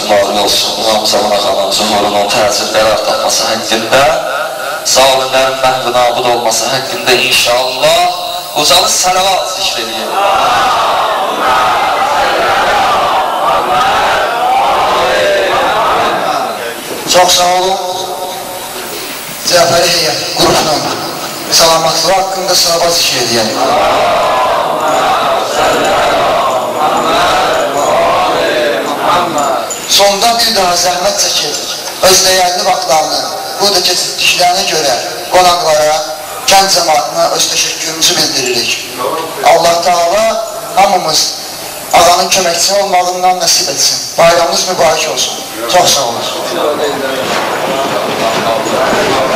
mübarək olsun. İmamımıza, ağanın zuhurunun təcil qərar tapması həqqində, zalimlərin məhv nabud olması həqqində inşallah ucalı sələvat zikr edeyim. Çox sağ olun. Cəfəri heyət qrupla salamatlığı haqqında sələvat zikr edeyim. Sonda bir daha zəhmət çəkib, öz dəyərli vaxtlarını burada keçirdiklərinə görə qonaqlara, kənd cəmatına öz təşəkkürümüzü bildiririk. Allah Teala hamımız ağanın köməkçisi olmağından nəsib etsin. Bayramımız mübarək olsun. Çox sağ olun.